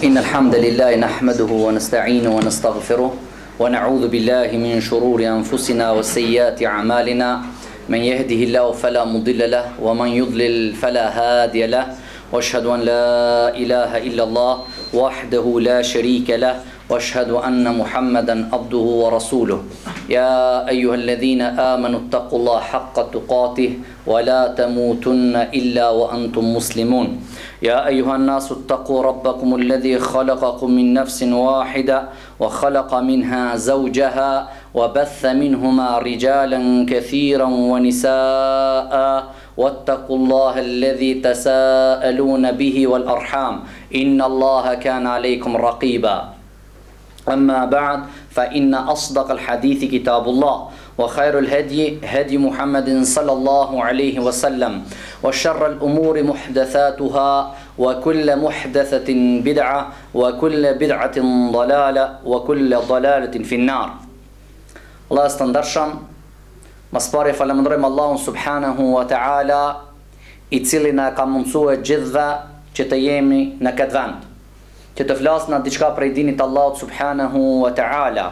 إن الحمد لله نحمده ونستعينه ونستغفره ونعوذ بالله من شرور أنفسنا وسيئات أعمالنا من يهده الله فلا مضل له ومن يضلل فلا هادي له وأشهد أن لا إله إلا الله وحده لا شريك له وأشهد أن محمدا عبده ورسوله يا أيها الذين آمنوا اتقوا الله حق تقاته ولا تموتن إلا وأنتم مسلمون يا أيها الناس اتقوا ربكم الذي خلقكم من نفس واحدة وخلق منها زوجها وبث منهما رجالا كثيرا ونساء واتقوا الله الذي تساءلون به والأرحام إن الله كان عليكم رقيبا أما بعد فإن أصدق الحديث كتاب الله وخير الهدي هدي محمد صلى الله عليه وسلم وشر الأمور محدثاتها وكل محدثة بدعة وكل بدعة ضلالة وكل ضلالة في النار. الله استندرشم مصباري فلمندرم الله سبحانه وتعالى I cili na ka mundësue gjithve që të jemi në këtë vend, që të flasna diçka prej dinit Allahut subhanahu wa ta'ala.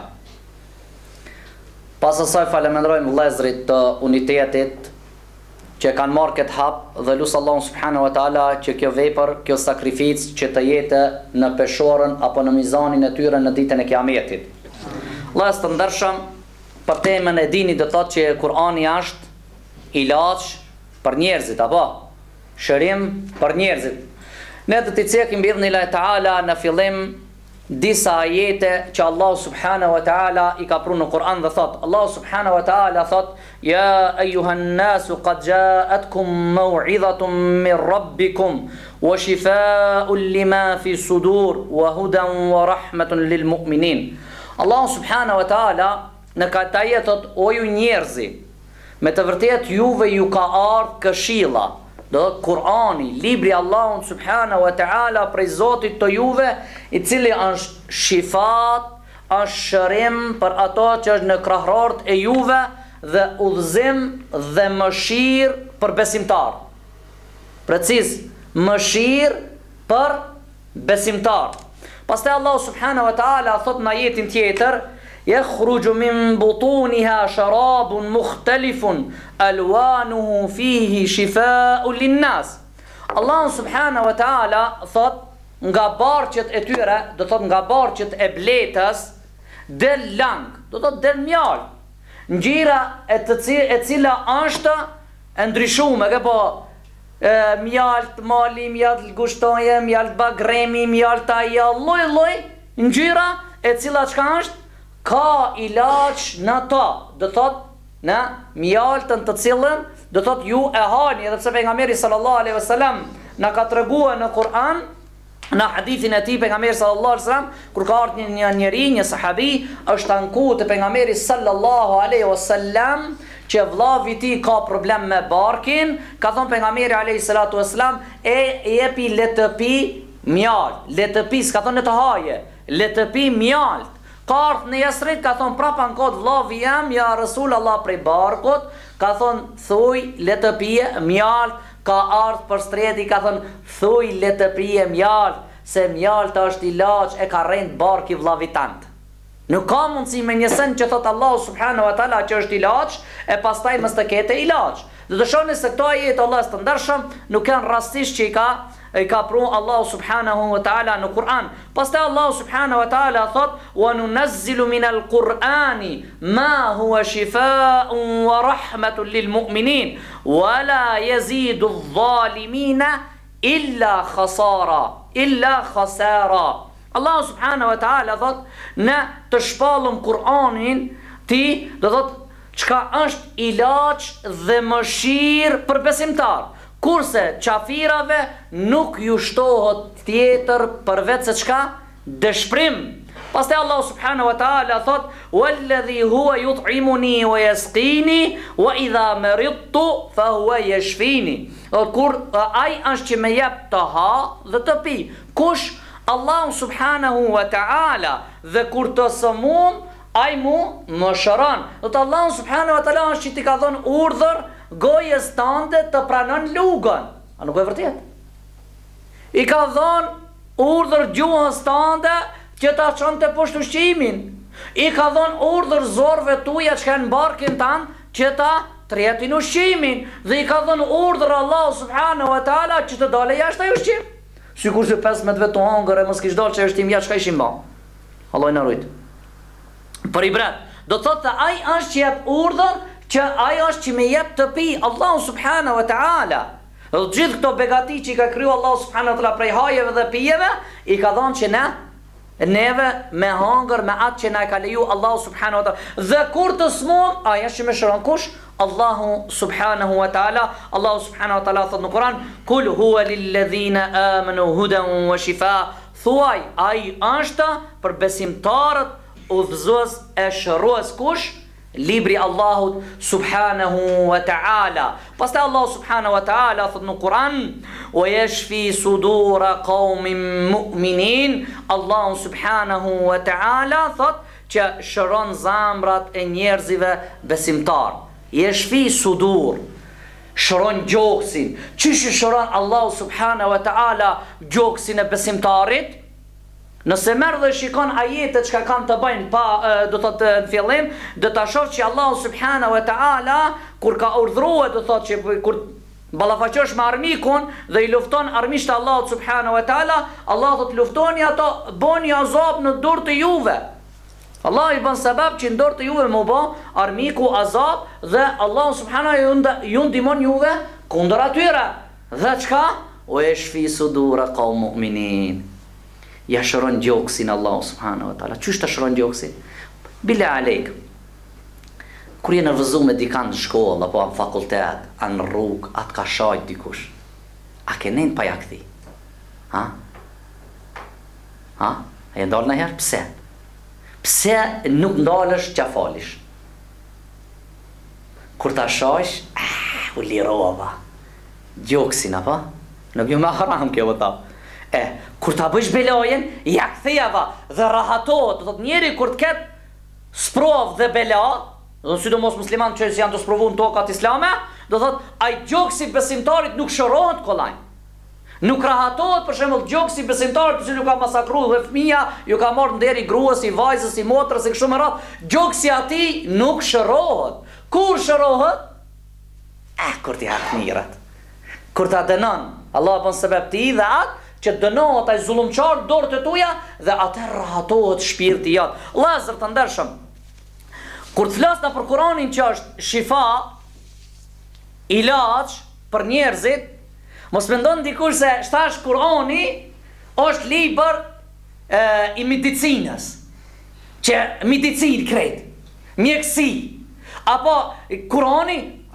Pas asaj falemendrojmë vëllezërit të unitetit që kanë marrë këtë hap dhe lusë Allahun subhanahu wa ta'ala që kjo vepër, kjo sakrificë që të jetë në peshorën apo në mizanin e tyre në ditën e kiametit. Allah të ndërshëm, për temën e dinit dhe thotë që Kurani është ilaç për njerëzit, apo shërim për njerëzit. Ne të të cekim bi'idhnillahi ta'ala në fillim disa ajete që Allah subhanahu wa ta'ala I ka pru në Kur'an dhe thot. Allah subhanahu wa ta'ala thot: Ja ejuhan nasu qad ja'atkum maw'idhatun min rabbikum wa shifa'un lima fi sudur wa hudan wa rahmatun lil mu'minin. Allah subhanahu wa ta'ala në këtë ajet thot: O ju njerëzi, me të vërtet juve ju ka ardhur këshilla. Do Kurani, libri Allahun subhanahu wa ta'ala prej Zotit të juve, I cili është shifat, është shërim për ato që është në krahrart e juve dhe udhëzim dhe mëshirë për besimtar. Preciz, mëshirë për besimtar. Pastaj Allah subhanahu wa ta'ala thot në ajetin tjetër: يخرج من بطونها شراب مختلف ألوانه فيه شفاء للناس. Allah subhanahu wa ta'ala thot nga barqet e tyre, do thot nga barqet e bletës del lang, do thot del mjall, ngjyra e cila është e ndryshuar, apo mjalt mali, mjalt gushtoje, mjalt bagremi, mjalt aja, lloj ngjyra e cila çka është ka ilaç në to, do thot në mjaltën të cilën do thot ju e hani, edhe pse pejgamberi sallallahu alaihi wasallam na ka treguar në Kur'an, në hadithin e tij pejgamberi sallallahu alaihi wasallam, kur ka ardhur një njeri, një sahabi, është anku te pejgamberi sallallahu alaihi wasallam që vllavi I tij ka problem me barkin, ka thon pejgamberi alaihi salatu wasallam, e jepi le të pi mjalt, le të pi, s'ka thon le të haje, le të pi mjalt. Ka ardhur në Yasrit, ka thon prapa në kod vllavi jam, ja Rasul Allah prej barkut, ka thon thuj le të pije mjalt, ka ardhur për streti, ka thon thuj le të pije mjalt, se mjalt është ilaç, e ka rënë barki vllavit tant. Nuk ka mundësi me një send që thot Allah subhanahu wa ta'ala që është ilaç, e pastaj mos të ketë ilaç. Do të shohni se këto ajete Allah të ndershëm nuk kanë rastisht që I ka pru Allah subhanahu wa ta'ala në Kur'an. Pastaj Allah subhanahu wa ta'ala thot: Wa nunazzilu minal Qur'ani ma huwa shifaa'un wa rahmatun lil mu'minin wa la yazidu adh-dhalimina illa khasara. Allah subhanahu wa ta'ala thot: Ne të shpallëm Kur'anin ti, do thot çka është ilaç dhe mëshirë për besimtar. Kurse qafirave nuk ju shtohet tjetër përveç se çka? Dëshprim. Pastaj Allah subhanahu wa ta'ala thot: Walladhi huwa yut'imuni wa yasqini wa idha maridtu fa huwa yashfini. Kur ai është që më jep të ha dhe të pi. Kush? Allah subhanahu wa ta'ala. Dhe kur të sëmum, ai mu më shëron. Do të Allah subhanahu wa ta'ala është që ti ka dhënë urdhër gojës tande të pranon lugën. A nuk e vërtet? I ka dhënë urdhër gjuhës tënde që ta çonte poshtë ushqimin. I ka dhënë urdhër zorrëve tuaja që kanë barkin tan që ta tretin ushqimin, dhe i ka dhënë urdhër Allahu subhanahu wa taala që të dalë jashtë ai ushqim. Sikur se 15 vetë të hangër e mos kish dalë që ushqim jashtë, çka ishin bë. Allah i na rujt. Për ibrat, do të thotë ai është që jep urdhër, që ai është që më jep të pi Allahu subhanahu wa taala. Dhe gjithë këto begati që i ka kriju Allahu subhanahu wa taala prej hajeve dhe pijeve, i ka dhënë që neve me hangër me atë që na ka leju Allahu subhanahu wa taala. Dhe kur të smum, ai është që më shëron kush? Allahu subhanahu wa ta'ala. Allahu subhanahu wa ta'ala thot në Kur'an: "Kul huwa lilladhina amanu hudan wa shifa." Thuaj, ai është për besimtarët udhëzues e shërues kush? Libri Allahut subhanahu wa ta'ala. Pastaj Allahu subhanahu wa ta'ala thot në Kur'an: "Wa yashfi sudura qaumin mu'minin." Allahu subhanahu wa ta'ala thot që shëron zamrat e njerëzive besimtar. Yashfi sudur, shëron gjoksin. Çish shëron Allahu subhanahu wa ta'ala gjoksin e besimtarit? Nëse merr dhe shikon ajetet që kanë të bëjnë do të thotë në fillim, do ta shoh që Allahu subhanahu wa ta'ala kur ka urdhëruar, do thotë që kur ballafaqosh me armikun dhe i lufton armiqt e Allahut subhanahu wa ta'ala, Allah do të luftoni ato, bëni azab në dorë të juve. Allah i bën sebab që në dorë të juve më bë armiku azab, dhe Allah subhanahu ju ndihmon juve kundër atyre. Dhe çka? O yashfi sudura qaum mu'minin. Ja shëron gjoksin Allah subhanahu wa ta'ala. Qysh të shëron gjoksin? Bile alejk, kur je nervozuar me dikant në shkollë, apo në fakultet, anë në rrugë, atë ka shajt dikush, a ke nejnë pa ja këthi? Ha? Ha? A je ndalë në herë? Pse? Pse nuk ndalësh që falish? Kur ta shajsh, u lirova. Gjoksin, apo? Nuk ju me haram kjo vëta. Kur ta bësh belajen, ja kthejava dhe rahatohet. Do thot njeri kur të ketë sprov dhe bela, do sidomos musliman që janë të sprovuar në tokat islame, do thot ai gjoksi besimtarit nuk shërohet kollaj. Nuk rahatohet për shembull gjoksi besimtarit që nuk ka masakruar dhe fëmia ju ka marrë nderi gruas, i vajzës, i motrës e kështu me radhë. Gjoksi atij nuk shërohet. Kur shërohet? Kur ti hap mirat. Kur ta dënon, Allah bën sebeb ti dhe atë që dënohet ai zullumçar dorët e tuaja dhe atë rahatohet shpirti jot. Vëllezër të ndershëm, kur të flasna për Kur'anin që është shifa, ilaç për njerëzit, mos mendon dikush se shtash Kur'ani është libër i medicinës, që medicinë kret, mjekësi, apo Kur'ani,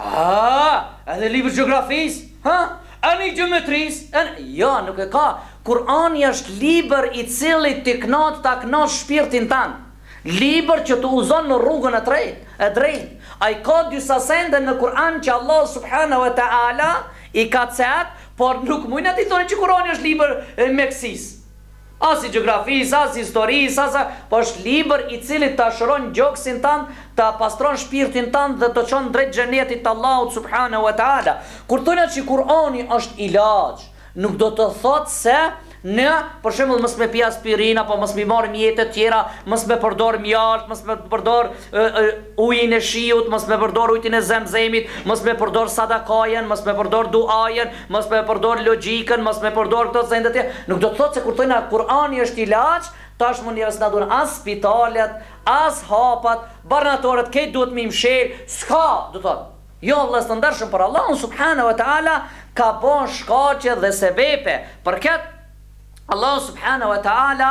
edhe libër gjeografisë, ani gjeometrisë, jo, nuk e ka. Kur'ani është libër i cili të knat ta knash shpirtin tan. Libër që të uzon në rrugën e drejtë. Ai ka disa sende në Kur'an që Allah subhanahu wa ta'ala i ka cet, por nuk mujnë ati thoni që Kur'ani është libër mjekësisë. As i gjeografisë, as i historisë, po është libër i cili ta shëron gjoksin tan, ta pastron shpirtin tan dhe të çon drejt xhenetit të Allahut subhanahu wa taala. Kur thonë që Kur'ani është ilaç, nuk do të thotë se ne, për shembull, mos me pi aspirinë apo mos me marr mjete të tjera, mos me përdor mjalt, mos me përdor ujin e shiut, mos me përdor ujin e zemzemit, mos me përdor sadakajen, mos me përdor duajen, mos me përdor logjikën, mos me përdor këto sende të tjera. Nuk do të thotë se kur thonë Kur'ani është ilaç, tash mund njerëz na duan as spitalet, as hapat, barnatorët këtë duhet më mshël, s'ka, do thotë. Jo, vëllezër të ndershëm, por Allahu subhanahu wa taala ka bën shkaqe dhe sebepe për këtë. Allah subhanahu wa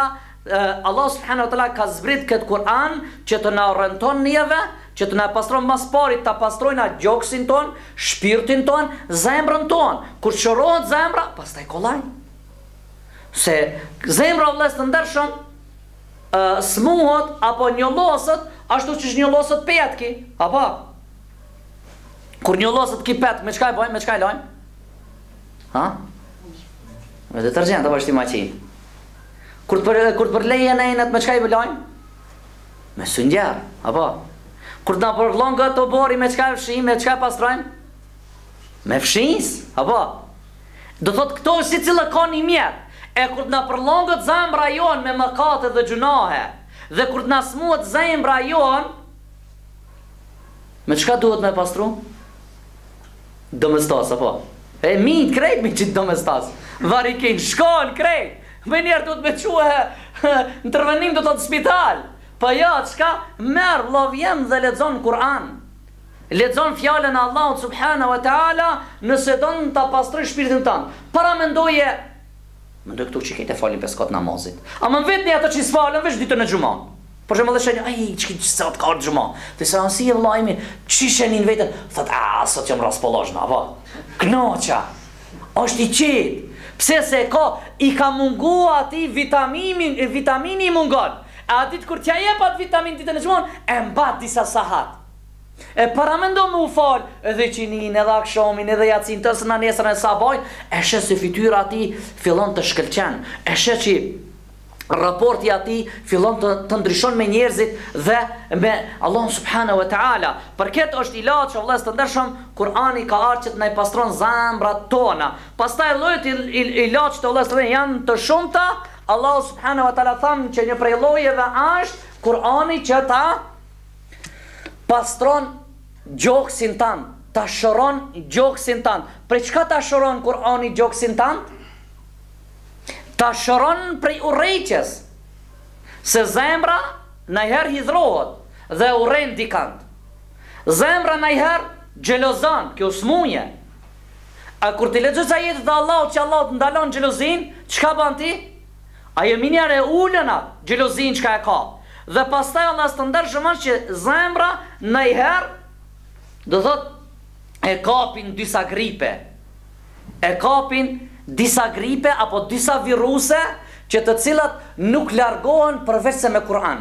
ta'ala ka zbrit këtë Kur'an që të na rrenton njeve, që të na pastron mas parit, ta pastrojna gjoksin ton, shpirtin ton, zemrën ton. Kur shërohet zemra, pastaj kollaj. Se zemra, vëllezër të ndershëm, smuhet apo njolloset ashtu që njolloset petki, apo? Kur njolloset ki petk, me çka e bojmë, me çka e lajmë? Ha? Me detergjent apo është i maqinë. Kur për leje në enët me çka i bëlojnë? Me sundjar, apo? Kur na përllon gëto bori me çka fshim, me çka pastrojmë? Me fshinjës, apo? Do thot këto si cila ka një mjet. E kur t'na përllongët zemra jon me mëkate dhe gjunahe, dhe kur t'na smuët zemra jon, me çka duhet me pastru? Domestas, apo? E min, krejt mi qitë domestas. Varikin, shkon, krejt. Me njerë duhet me quhe në tërvenim do të spital. Po ja, qka? Merë, vlovjem dhe lexon Kur'an. Lexon fjallën Allah subhanahu wa ta'ala nëse don ta pastroj shpirtin tanë. Para mendoje këtu që kejtë e falin 5 katë namazit. A më vetëni ato që s'falën veç ditën e gjuma. Por që më dhe shenja, që sa të kartë gjuma. Dhe se anësi e vlajmi, që shenin vetën? Thët, sot jam raspolojna, apo? Knoqa, është i qitë. Pse se i ka mungu ati vitamini i mungon. E atit kur t'ja jep atë vitamin ditën e gjumon, e mbat disa sahat. E paramendo me u fal, edhe qinin, edhe akshomin, edhe jacin, të së në nesër e sabajn, e shë se fityra ati fillon të shkëlqen. E shë që raporti ati fillon të ndryshon me njerëzit dhe me Allah subhanahu wa ta'ala. Për këtë është ilaç që vëllezër të ndershëm, Kur'ani ka ardhur që të na pastron zemrat tona. Pastaj llojet ilaç të vëllezër janë të shumta. Allah subhanahu wa ta'ala thamë që një prej llojeve është Kur'ani që ta pastron gjoksin tan, ta shëron gjoksin tan. Për çka ta shëron Kur'ani gjoksin tan? Ta shëron prej urrejqes. Se zemra najher hidhrohet dhe urren dikant. Zemra najher gjelozan, kjo smuje. A kur ti lexosh ajetet e Allahut që Allah të ndalon xhelozin, çka bën ti? Ajo minjare ulën atë xhelozin çka e ka. Dhe pastaj Allah të ndershëm që zemra najher do thot e kapin disa gripe. E kapin disa gripe apo disa viruse që të cilat nuk largohen përveç se me Kur'an.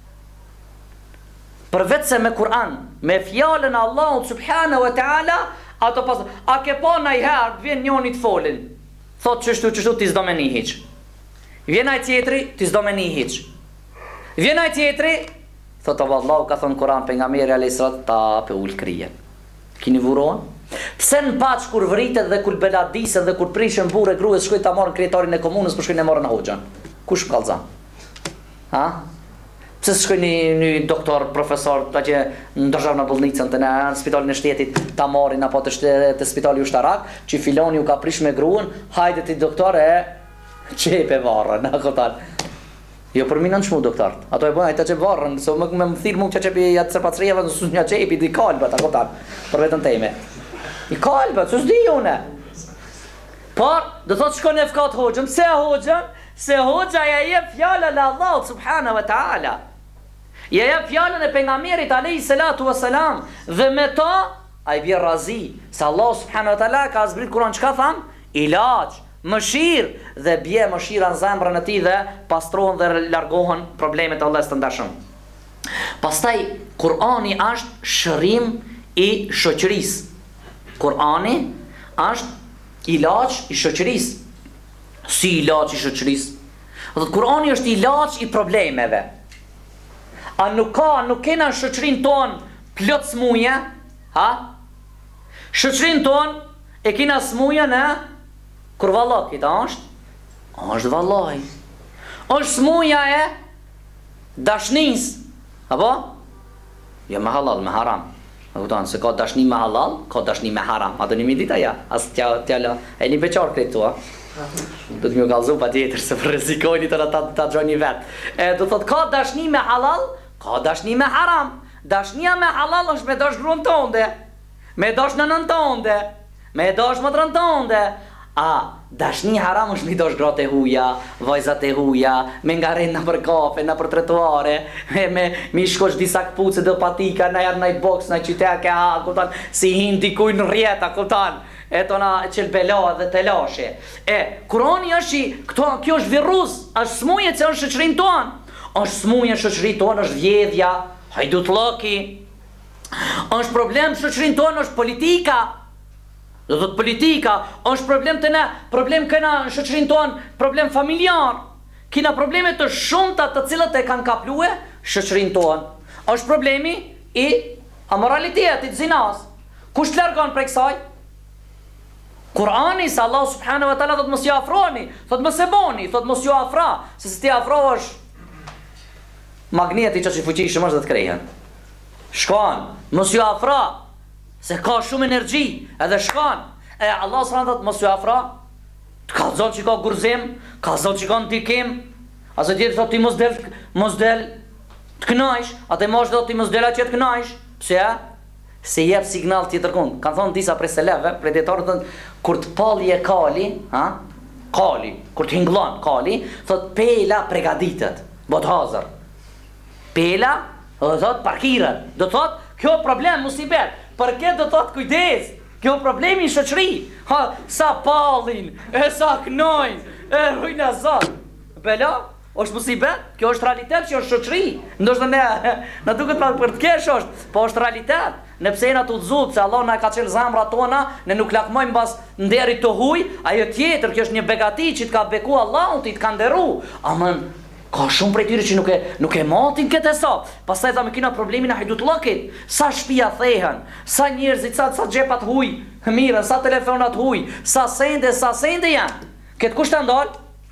Përveç se me Kur'an, me fjalën e Allahut subhanahu wa ta'ala, ato pas. A ke pa ndonjëherë vjen njëri të folin, thot çështu ti s'do me një hiç. Vjen ai tjetri, ti s'do me një hiç. Vjen ai tjetri, thot Allahu ka thënë Kur'an pejgamberi alayhis salam ta pe ul krije. Kini vuron? Pse në paç kur vritet dhe kur beladisen dhe kur prishën burrë gruas shkojnë ta marrin kryetarin e komunës, por shkojnë e marrin hoxhan. Kush kallzan? Ha? Pse shkojnë një doktor, profesor, ta që në državna bolnicën të në spitalin e shtetit ta marrin apo të spitali ushtarak, që filoni u ka prish me gruan, hajde ti doktor e çepe varrën, a kupton? Jo për minën çmu doktor. Ato e bën ata që varrën, se më thirr mua çepi atë serpatrieva, s'u çepi di kalba, a kupton? Për vetën time. I kalba, s'u di unë. Por, do thot shkon e fkat hoxhën, pse hoxhën? Se hoxha ja jep fjalën e Allahut subhanahu wa ta'ala. Ja jep fjalën e pejgamberit alayhi salatu wassalam dhe me to ai bie razi se Allah subhanahu wa ta'ala ka zbrit Kur'an çka tham? Ilaç, mëshirë dhe bie mëshira në zemrën e tij dhe pastrohen dhe largohen problemet e Allahut të ndashëm. Pastaj Kur'ani është shërim i shoqërisë. Kur'ani është ilaç i shoqërisë. Si ilaç i shoqërisë? Dhe Kur'ani është ilaç i problemeve. A nuk kena në shoqërinë tonë plot smuje? Ha? Shoqërinë tonë e kena smuje në kur vallak kita është vallaj. Është smuja e dashnisë. Apo? Jo me halal, me haram. A kupton se ka dashni me halal, ka dashni me haram. A do një dita ja? As t'jala e një beqar këtë tua. Do të më kallëzu pa tjetër se për rrezikojni të ta gjoni vetë. Do thot ka dashni me halal, ka dashni me haram. Dashnia me halal është me dash gruan tënde, me dash nënën tënde, me dash motrën tënde. Dashni haram është me dash gratë e huja, vajzat e huja, me ngarren në për kafe, në për trotuare, me shkosh disa kpucë dhe patika, në jarë në i boks, në qytet ke kupton, si hin dikuj në rjeta, kupton. Eto na qelbela dhe telashe. Kurani është kjo është virus, është smuje që është shoqërinë tonë. Është smuje shoqërinë tonë, është vjedhja, hajdutllëki. Është problem shoqërinë tonë, është politika. Do thot politika, është problem të ne, problem këna në shoqërinë tonë, problem familjar. Kina probleme të shumta të cilat e kanë kaplue shoqërinë tonë. Është problemi i amoralitetit, zinas. Kush largon prej kësaj? Kurani sa Allah subhanahu wa taala thot mos ju afroni, thot mos e boni, thot mos ju afra, se ti afrohesh magneti që i fuqishëm është dhe të krehen. Shkon, mos ju afra, se ka shumë energji, edhe shkon. E Allah subhanahu thot mos ju afra, të kallzon që ka gurzim, kallzon që ka ndikim. Asë tjetër thot ti mos del të kënaqsh, atë mosh do ti mos del atje të kënaqsh. Pse ja? Se jep signal tjetër kund. Kanë thonë disa prej seleve, predetorët thonë kur të palli e kali, kali, kur të hingllon kali, thot pela pregaditet, bot hazër. Pela, do thot parkiret, do thot kjo problem musibet, për këtë do thot kujdes, kjo problemi në shoqëri. Ha, sa pallin, e sa knojnë, e rujna zot. Bela, është musibet, kjo është realitet që është shoqëri. Ndoshta na duket për të kesh është, po është realitet. Ne pse na të udhëzuar se Allah na ka çel zamrat tona, ne nuk lakmojmë mbas nderit të huj, ajo tjetër kjo është një begati që të ka beku Allahu, ti të ka nderu. Amën ka shumë prej tyre që nuk e matin këtë sa. Pastaj tha me kina problemin e hajdullokit. Sa shtëpia thehen, sa njerëzit, sa xhepat huj, mirë, sa telefonat huj, sa sende janë. Këtë kush ta ndal?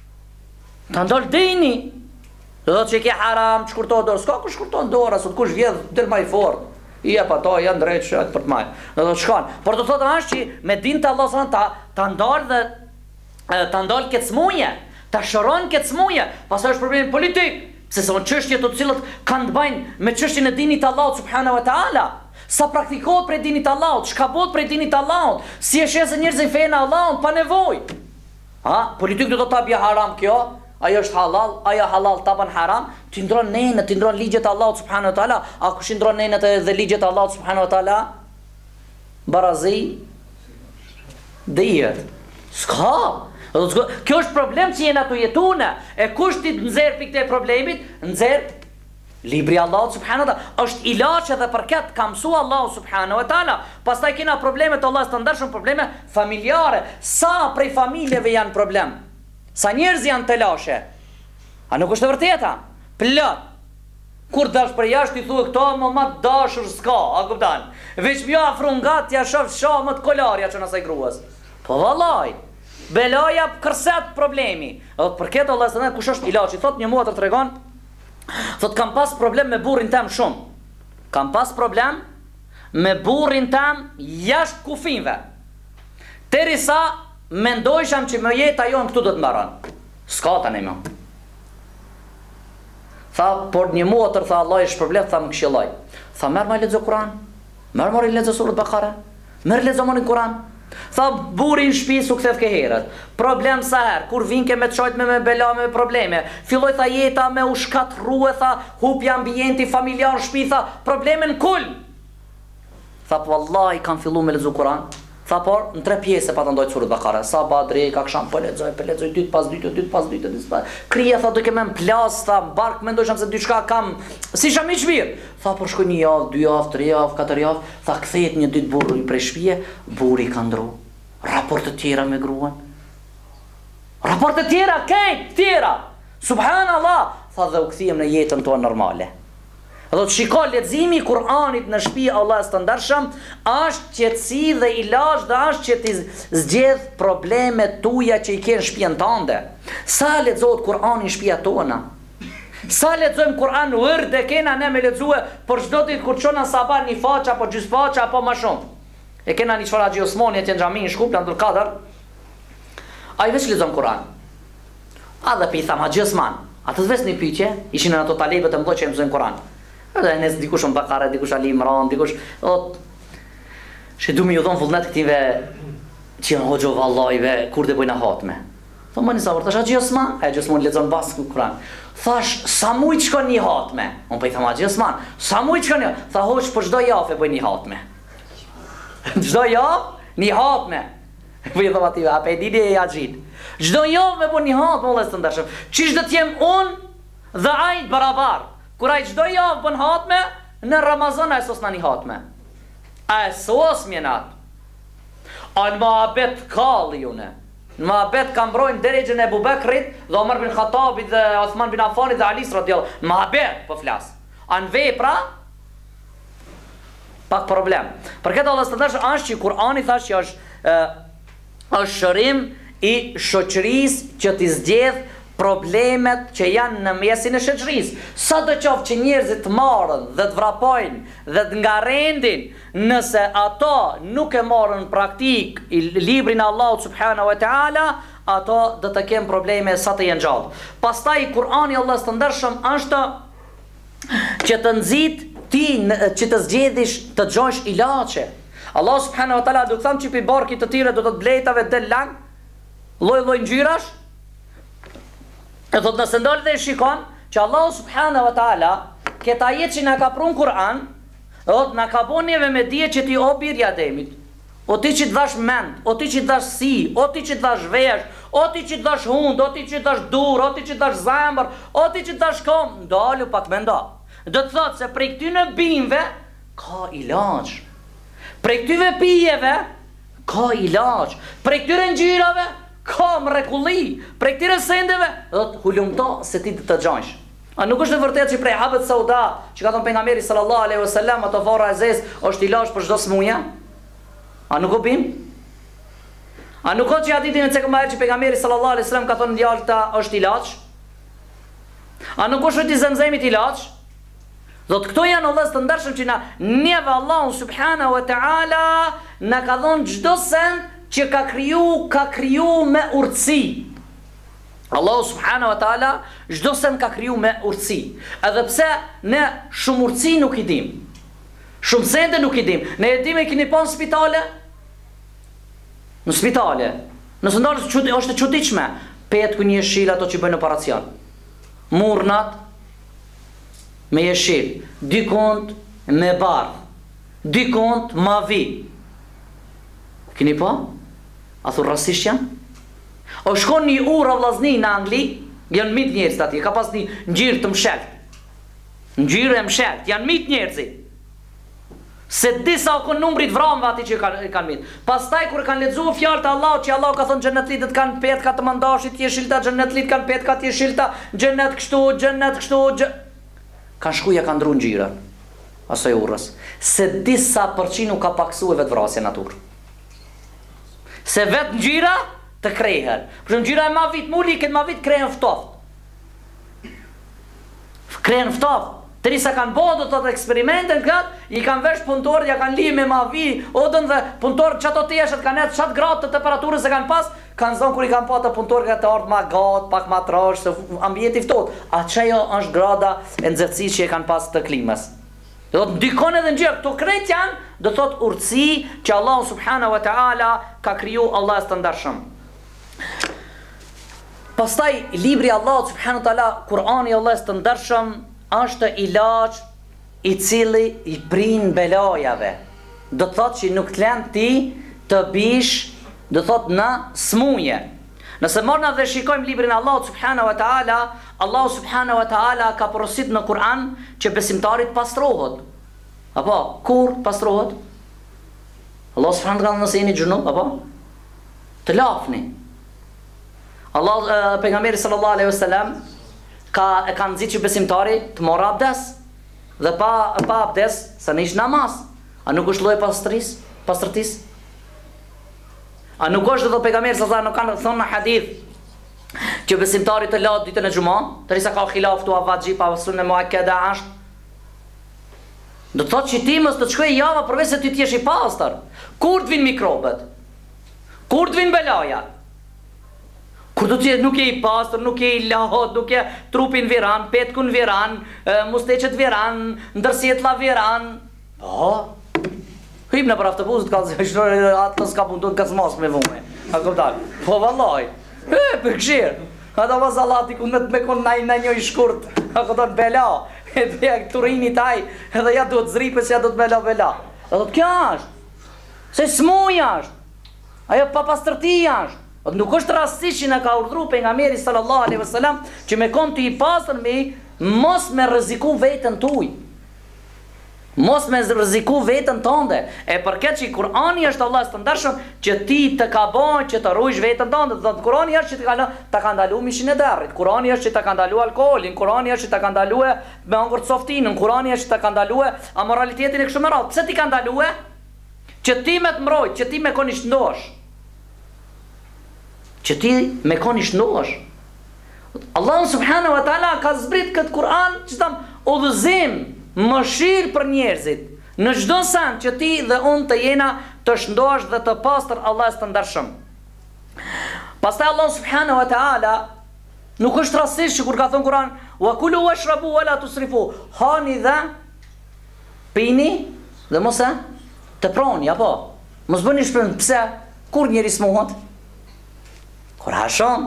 Ta ndal dini. Do të thotë që ke haram, shkurtohet dorë, s'ka kush shkurton dorë, sot kush vjedh del më i fortë. I e pa to, janë drejtë shëtë për të majë. Dhe do të shkon. Por të thotë është që me din të Allah sënë ta ndalë dhe ta ndalë këtë smuje, ta shëron këtë smuje, pasë është problemi politik, se son çështje të cilët kanë të bajnë me çështjen e dinit të Allahut subhanahu wa taala. Sa praktikohet prej dinit të Allahut, çka bëhet prej dinit të Allahut, si e shesë njerëzit fenë Allahut pa nevojë. Politik do të ta haram kjo. Ajo është halal, ajo halal taban haram, ti ndron nenë, ti ndron ligjet e Allahut subhanahu wa taala, a kush i ndron nenë dhe ligjet e Allahut subhanahu wa taala? Barazi dihet. S'ka. Kjo është problem që jena të jetune. E kush ti nxjerr pikë të problemit? Nxjerr libri i Allahut subhanahu wa taala. Është ilaç edhe për këtë ka mësua Allahu subhanahu wa taala. Pastaj kena probleme të Allahut të ndryshme, probleme familjare. Sa prej familjeve janë problem? Sa njerëz janë të lashe? A nuk është e vërteta? Plot. Kur dash për jashtë i thuaj këto më dashur s'ka, a kupton? Veç më afro ngat ja shoh shamë të kolarja çon asaj gruas. Po vallaj. Belaja kërset problemi. Edhe për këtë Allah s'na kush është ilaçi, thot një muatër tregon, thot kam pas problem me burrin tim shumë. Kam pas problem me burrin tim jashtë kufinve. Derisa mendojsham që më jeta jonë këtu do të mbaron. S'ka tani më. Tha, por një muatër, tha Allah i shpërblet, tha më këshilloj. Tha, merë ma lexo Kur'an. Merë lexo surët Bakara. Merë lexo më në Kur'an. Tha, buri në shtëpi su ktheth ke herët. Problem sa herë, kur vinke me të shojt me bela me probleme. Filloj tha jeta me u shkatrrue, tha, hupja ambienti familjar në shtëpi, tha, problemin kull. Tha, po Allah i kanë fillu me lexo Kur'an. Tha por, në 3 pjesë pa të ndojtë surët Bakara. Sa badri, ka kësham, po lexoj, dytë pas dytë. Krija, tha, duke me më plas, tha, bark, me ndojsham se dyshka kam, si sham i qmirë. Tha, por shkoj 1 javë, 2 javë, 3 javë, 4 javë, tha, kthehet një ditë burri prej shtëpie, burri ka ndru. Raporte tjera me gruan. Raporte tjera, kejt, tjera. Subhanallah, tha, dhe u kthiem në jetën tonë normale. Do të shikoj leximi i Kur'anit në shtëpi Allahut të ndarshëm, është qetësi dhe ilaç dhe është që ti zgjedh problemet tuaja që i ke në shtëpinë tënde. Sa lexohet Kur'ani në shtëpia tona? Sa lexojmë Kur'an urdë kena ne me lexue për çdo ditë kur çona sabah një faqe apo gjys faqe apo më shumë. E kena një çfarë Haxhi Osmani atje në xhamin Shkup Abdul Kader. Ai veç lexon Kur'an. A dhe pi tham Haxhi Osman. Atë vetë një pyetje, ishin ato talebët e mëdha që mësojnë Kur'an. Edhe nes dikush në Bakara, dikush Ali Imran, dikush që du me ju thonë vullnet këtive që janë hoxho vallajve, kur dhe bojna hatme. Thonë më njësa vërë, thash Haxhi Osman, Haxhi Osman lexon basë Kur'an. Thash, sa mujt shkon një hatme? Unë për i thamë Haxhi Osman, sa mujt shkon një? Tha hoq, për çdo javë e bëj një hatme. Çdo javë, një hatme. Për i thamë ative, a pe dini e Haxhin. Çdo javë me bëj një hatme, ollës të ndërshëm. Qish dhe t'jem unë dhe ajt barabar. Kur ai çdo javë bën hatme, në Ramazan ai sos nani hatme. Ai sos mjenat. An mohabet kalli une. Në mohabet ka mbrojnë derexhen e Abu Bekrit dhe Omar bin Khattabit dhe Uthman bin Affanit dhe Alis radhiyallahu. Në mohabet po flas. An vepra pak problem. Për këtë Allah s'të është që Kur'ani thashë që është është shërim i shoqërisë që t'i zgjedh problemet që janë në mesin e shoqërisë. Sa do qoftë që njerëzit marrën dhe të vrapojnë dhe të ngarrendin, nëse ato nuk e marrën praktik i librin e Allahut subhanahu wa taala, ato do të kenë probleme sa të jenë gjallë. Pastaj Kur'ani i Allahut të ndershëm është që të nxit ti që të zgjedhish të dëgjosh ilaçe. Allah subhanahu wa taala do të thonë që pi barkit të tjera do të blejtave del lang, lloj ngjyrash. E thot nëse ndalë dhe i shikon që Allah subhanahu wa taala këta jetë që na ka prun Kur'an, thot na ka bën neve me dije që ti o birja Ademit, o ti që të dhash mend, o ti që të dhash si, o ti që të dhash vesh, o ti që të dhash hund, o ti që të dhash dur, o ti që të dhash zemër, o ti që të dhash kom, ndalu pak me nda. Do të thot se prej këtyne bimve ka ilaç. Prej këtyve pijeve ka ilaç. Prej këtyre ngjyrave ka mrekulli. Prej këtyre sendeve do të hulumto se ti të dëgjosh. A nuk është e vërtetë që prej habet sauda, që ka thënë pejgamberi sallallahu alaihi wasallam, ato varra e zezë është ilaç për çdo smundje? A nuk o bim? A nuk o që hadithin e cekëmajrë që pejgamberi sallallahu alaihi wasallam ka thënë djalta është ilaç? A nuk është i zemzemit ilaç? Do të këto janë Allahs të ndershëm që na njeve Allahu subhanahu wa taala na ka dhënë çdo send që ka kriju me urtësi. Allahu subhanahu wa taala çdo send ka kriju me urtësi. Edhe pse ne shumë urtësi nuk i dim. Shumë sende nuk i dim. Ne e dim e keni pa në spitale? Në spitale. Nësë ndarës është e çuditshme. Petë ku një jeshil ato që bëjnë operacion. Murnat me jeshil, dy kont me bardh, dy kont mavi. Keni pa? A thu rasisht janë? O shkon një ura vllazni në Angli, janë mit njerëzit atje, ka pas një ngjyrë të mshelt. Ngjyrë e mshelt, janë mit njerëzit. Se disa o kënë numrit vramëve ati që kanë mit. Pastaj kur kanë lexuar fjalët e Allahut që Allah ka thënë xhenetlitet kanë petka të mandashit, jeshilta xhenetlit kanë petka të jeshilta, xhenet kështu, kanë shkuja kanë ndru ngjyrën asaj urrës. Se disa përçi nuk ka paksu e vetë vrasje naturë. Se vetë ngjyra të krehen. Për shumë ngjyra e ma vit muli, këtë ma vit krehen ftoft. Krehen ftoft. Të risa kanë bo, do të të eksperimente në këtë, i kanë vesh punëtorët, ja kanë li me ma vi, odën dhe punëtorët që ato të jeshet kanë jetë qatë gradë të temperaturës e kanë pas, kanë zonë kur i kanë pa të punëtorët ka të ardhë ma gatë, pak ma trash, se ambjeti ftot. A qejo është grada e nxehtësisë që e kanë pas të klimës. Do të ndikon edhe ngjyrë, këto krejt janë, do të thotë urtësi që Allah subhanahu wa taala ka kriju Allah të ndershëm. Pastaj libri Allah subhanahu wa taala, Kur'ani Allah të ndershëm, është ilaç i cili i prin belajave. Do të thotë që nuk të lën ti të bish, do të thotë në smuje. Nëse morna dhe shikojmë librin e Allahut subhanahu wa taala, Allahu subhanahu wa taala ka porosit në Kur'an që besimtarit pastrohet. Apo kur pastrohet? Allah subhanahu wa taala nëse jeni gjunub, apo të lafni. Allah pejgamberi sallallahu alaihi wasallam e ka nxit që besimtari të morë abdes dhe pa abdes sa në ish namaz. A nuk është lloj pastërtis? A nuk është dhe pejgamberi sa nuk kanë thonë në hadith që besimtari të latë ditën e xumës, derisa ka khilaf tu avajib pa sunne muakkada është. Do të thotë që ti mos të shkojë java përveç se ti të jesh i pastër. Kur të vinë mikrobet? Kur të vinë belajat? Kur do të nuk je i pastër, nuk je i lahot, nuk je trupin viran, petkun viran, musteqet viran, ndërsjetla viran. Po, hym në për autobusit ka atë s'ka pun, do të kazmos me vume. A kuptoj? Po vallaj. Për këshir. Ata vazallati ku me kon në një i shkurt. A kuptoj bela. Edhe ja turini taj, edhe ja duhet zripës, ja duhet bela. A do të kjo është. Se smuja është. Ajo papastërtia është. Nuk është rastësisht që na ka urdhëruar pejgamberi sallallahu alaihi wasallam që me kon të i pastër me mos me rreziku veten tuaj. Mos me rreziku veten tënde. E përket që Kur'ani është Allah të ndershëm që ti të ka bën që të ruajsh veten tënde. Do të Kur'ani është që ta ka ndaluar mishin e derrit. Kur'ani është që ta ka ndaluar alkoolin. Kur'ani është që ta ka ndaluar me angur softinën. Kur'ani është që ta ka ndaluar amoralitetin e kështu me radhë. Pse ti ka ndaluar? Që ti me të mbrojt, që ti me kon i shëndosh. që ti me kon i shnohesh. Allah subhanahu wa ta'ala ka zbrit këtë Kur'an që tam udhëzim, mëshirë për njerëzit. Në çdo sen që ti dhe unë të jena të shëndosh dhe të pastër, Allah është të ndershëm. Pastaj Allah subhanahu wa ta'ala nuk është rastësisht që kur ka thënë Kur'an wa kulu washrabu wala tusrifu, hani dhe pini dhe mos e teproni, apo mos bëni shpërnd. Pse? Kur njeri smuhet? Kur hashon,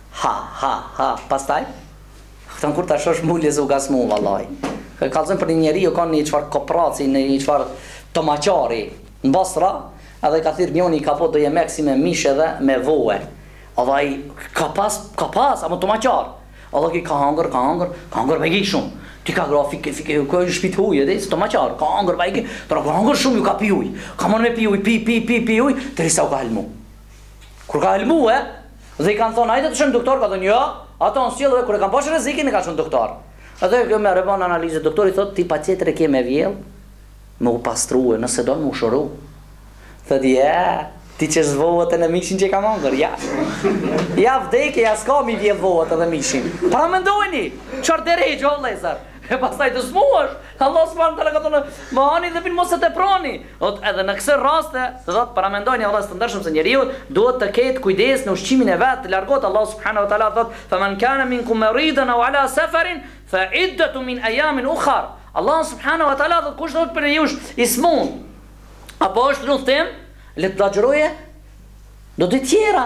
pastaj thon kur ta shosh mulës u gasmu vallahi. Kallzon për një njeriu ka një çfarë kopraci, një çfarë tomaqari në Basra, edhe ka thirr mioni ka po do jemek si me mish edhe me voe. Edhe ai ka pas, ama tomaqar. Edhe ki ka hangër me shumë. Ti ka grafik, ku është shtëpi ujë, dhe tomaqar, ka hangër me ka hangër shumë, ju ka pi ujë. Ka më me pi ujë, derisa u ka helmu. Kur ka helmu, dhe i kanë thonë, hajde të shëmë doktor, ka thonë, jo, ato në sjellë dhe kur e kanë pashë rrezikin e ka shëmë doktor. Edhe kjo me rëban analizë, doktori thotë, ti pa qetër e ke me vjellë, me u pastruë, nëse do në u shëru. Thëtë, ti që zvohet e në mishin që i ka mangër, ja vdeke, ja s'ka mi vjellë vohet edhe mishin. Pra mendojni, qërë derejgjë, o lezër. E pastaj të smuash, Allah subhanahu wa taala ka thonë, "Më hani dhe bin mos e teproni." Edhe në këtë raste, do të paramendojni Allah të ndershëm se njeriu duhet të ketë kujdes në ushqimin e vet, të largohet. Allah subhanahu wa taala thotë, "Faman kana minkum maridan aw ala safarin fa iddatu min ayamin ukhar." Allah subhanahu wa taala thotë, kush do të për jush i smund apo është në udhtim, le të lagjëroje do të tjera.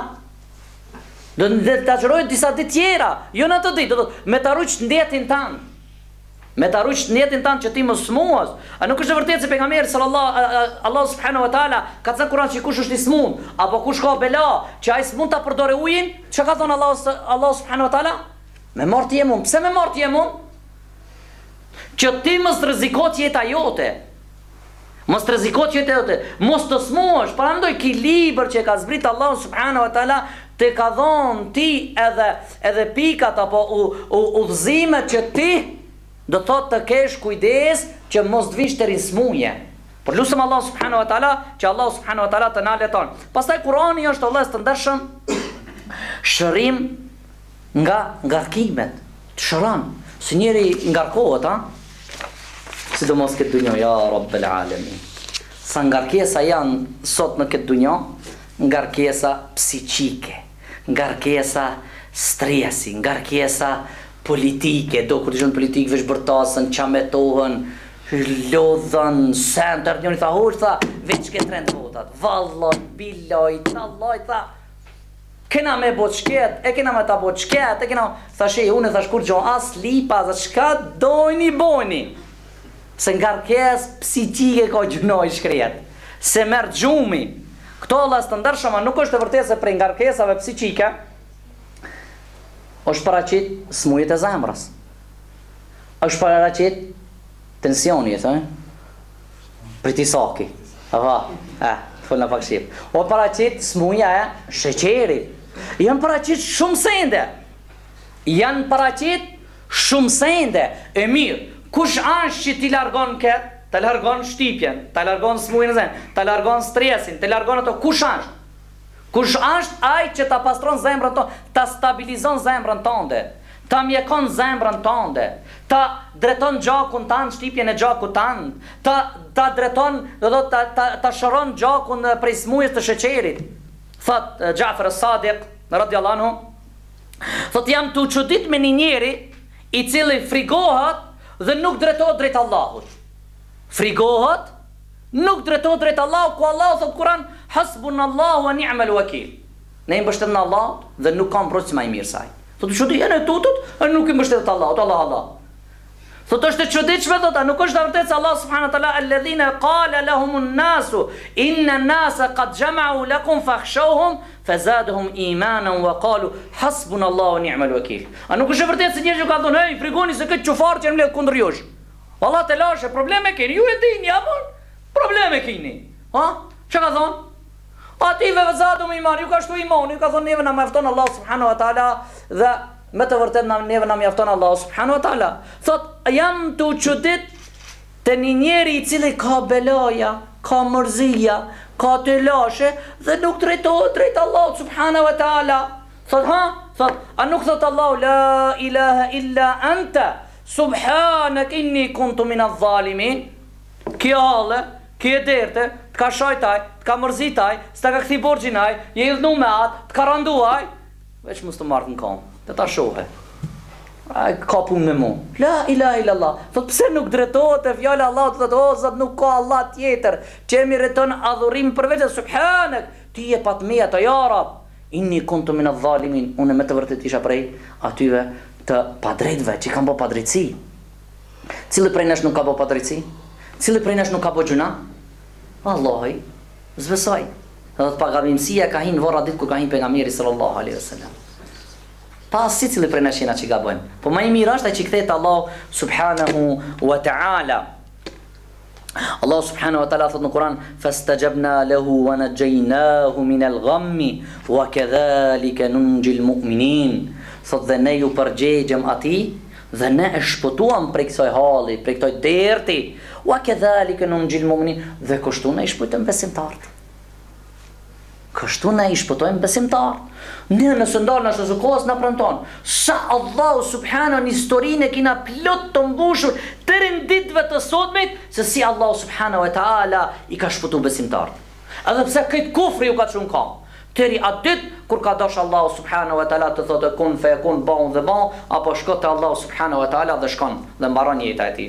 Do të lagjëroje disa ditë tjera, jo në ato ditë, do të me ta ruaj ndetin tan. Me ta ruaj ndetin tan që ti mos smuas. A nuk është e vërtetë se pejgamberi Allah subhanahu wa taala ka thënë Kur'an se kush është i smund apo kush ka bela, që ai smund ta përdorë ujin, çka ka thënë Allah subhanahu wa taala? Me marr ti mund. Pse me marr ti mund? Që ti mos rrezikosh jeta jote. Mos të rrezikosh jeta jote. Mos të smuash. Para mendoj ki libër që ka zbrit Allah subhanahu wa taala te ka dhon ti edhe pikat apo udhëzimet që ti do thot të kesh kujdes që mos të vish të rinsmuje. Por lusëm Allah subhanahu wa ta'ala që Allah subhanahu wa ta'ala të na leton. Pastaj Kurani është Allah të ndershëm shërim nga ngarkimet. Të shëron. Si njeri ngarkohet, sidomos këtë dunjë, ja Rabbel Alamin. Sa ngarkesa janë sot në këtë dunjë, ngarkesa psiqike, ngarkesa stresi, ngarkesa politike, do kur dishon politikë veç bërtasën, qametohen, lodhën, senter, njëri tha hoq, tha, veç ke trend votat, valloj, biloj, talloj, tha, kena me bo qket, e kena me ta bo qket, e kena, thashe, unë e thash kur gjo, as lipa, dhe qka dojni bojni, se ngarkes psiqike ka gjunoj shkret, se merë gjumi, këto Allah të ndershëm, nuk është e vërtetë se prej ngarkesave psiqike, është paraqit smujet e zemrës. është paraqit tensioni, pritisaki. Fol në pak shqip. O paraqit smuja e sheqerit. Janë paraqit shumë sende. Janë paraqit shumë sende. E mirë, kush është që ti largon këtë? Të largon shtypjen, të largon smujën e zemrës, të largon stresin, të largon ato, kush është? Kush është ai që ta pastron zemrën tonë, ta stabilizon zemrën tënde, ta mjekon zemrën tënde, ta drejton gjakun tanë, shtypjen e gjakut tanë, ta drejton, ta shëron gjakun prej smujës të sheqerit. Thot Xhafer as-Sadiq radhiyallahu anhu, thot jam të çudit me një njeri i cili frigohet dhe nuk drejtohet drejt Allahut. Frigohet, nuk drejtohet drejt Allahut, ku Allahu thot Kur'an, hasbunallahu wa ni'mal wakil. Ne i mbështetem në Allah dhe nuk kam mbrojtës më i mirë saj. Thotë çudi janë tutut, nuk i mbështetet Allahut, Allah. Thotë është e çuditshme, thotë, nuk është vërtet se Allah subhanahu wa taala alladhina qala lahumun nasu inna an-nasa qad jama'u lakum fakhshawhum fazadahum imanan wa qalu hasbunallahu wa ni'mal wakil. A nuk është vërtet se njerëzit kanë thonë, "Hey, frikoni se këtë çufar që mbledh kundër jush." Allah të lashe, probleme keni, ju e dini, apo? Probleme keni. Që ka thonë? Ative vëzadu me iman, ju ka shtu iman, ju ka thonë neve na mjafton Allah subhanahu wa ta'ala dhe me të vërtet neve na mjafton Allah subhanahu wa ta'ala. Thot, jam të çudit të një njeri i cili ka belaja, ka mërzia, ka të lashe dhe nuk drejtohet drejt Allah subhanahu wa ta'ala. Thot, a nuk thot Allahu la ilaha illa anta subhanak inni kuntu minadh dhalimin. Kjo halle, kjo derte, t'ka shajtaj, t'ka mërzitaj, s'ta ka këthi borgjinaj, je idhnu me atë, t'ka randuaj, veç mos të marrë në kam, të ta shohe. Ka pun me mu. La ilaha illallah. Thot, pse nuk drejtohet e fjallë Allah, thot, o, zot, nuk ka Allah tjetër, që e meriton adhurim përveç e subhanak, ti je pat me ato jarab. Inni kuntu minadh dhalimin, unë me të vërtet isha prej atyve të padrejtve, që kanë bo padrejtësi. Cili prej nesh nuk ka bo padrejtësi? Cili prej nesh nuk ka bo gjuna? Allahi, zbesoj. Dhe të pagabimësia ka hinë vora ditë ku ka hinë pejgamberi sallallahu alaihi wasallam. Pas si cili prej nesh jena që gabojnë. Po ma i mirë është ai që kthehet Allah subhanahu wa ta'ala. Allah subhanahu wa ta'ala thot në Kur'an fastajabna lahu wa najjaynahu min al-ghammi wa kadhalika nunjil mu'minin. Thot dhe ne ju përgjegjëm atij dhe ne e shpëtuam prej kësaj halli, prej këtij derti. Wa kadhalika nunjil mu'minin, dhe kështu ne i shpëtojmë besimtarët. Kështu ne i shpëtojmë besimtarët. Ne nëse ndalë në shëzukos në prënton, sa Allahu subhanahu në historinë e kina plot të mbushur të rinditve të sotmit, se si Allahu subhanahu wa ta'ala i ka shpëtu besimtarët. Edhe pse këtë kufri ju ka që në kam. Tëri atë dit, kur ka dosh Allahu subhanahu wa ta'ala të thotë kun fe kun bon dhe bon, apo shkot të Allahu subhanahu wa ta'ala dhe shkon dhe mbaron jeta e ti.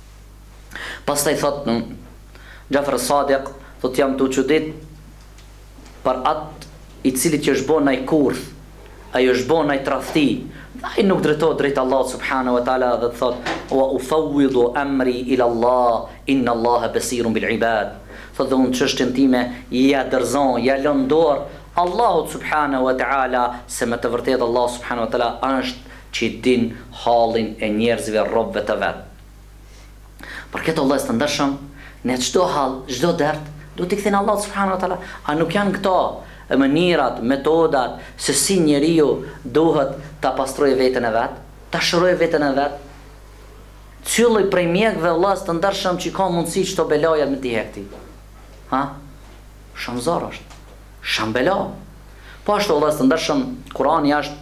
Pas të i thotë Gjafër Sadiq, thotë jam të qudit për atë i cili që është bo nëj kurth, a i është bo nëj trafti, dhe i nuk drejtojt drejt Allah subhanahu wa ta'ala dhe të thot, wa ufawwidhu amri ila Allah, inna Allah besirun bil ibad. Thot dhe unë qështën time, ja dërzon, ja lëndor, Allahut subhanahu wa ta'ala, se me të vërtet Allah subhanahu wa ta'ala është që din halin e njerëzve robëve të vetë. Për këtë Allah së të ndërshëm, në qdo hal, qdo dert, du t'i këthin Allah subhanahu wa ta'ala, a nuk janë këto mënyrat, metodat, se si njeriu duhet ta pastrojë veten e vet, ta shërojë veten e vet. Cili prej mjekëve vëllaz të ndershëm që ka mundësi çto belaja me t'i hekti. Ha? Shamzor është. Shambela. Po ashtu vëllaz të ndershëm, Kurani është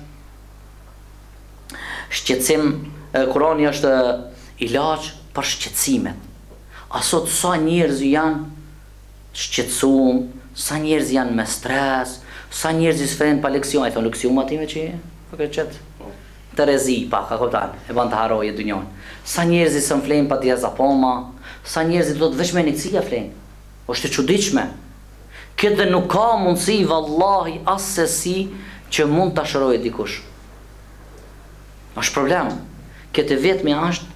shqetësim, Kurani është ilaç për shqetësimet. A sot sa njerëz janë shqetësuar, sa njerëz janë me stres, sa njerëz s'fren pa leksion, e thon leksion atime që po ke çet. Terezi pa ka kuptan, e ban të harojë dunjon. Sa njerëz s'm flen pa diazapoma, sa njerëz do të veç me nicia flen. Është e çuditshme. Këtë nuk ka mundësi vallahi asesi që mund ta shërojë dikush. Është problem. Këtë vetëm është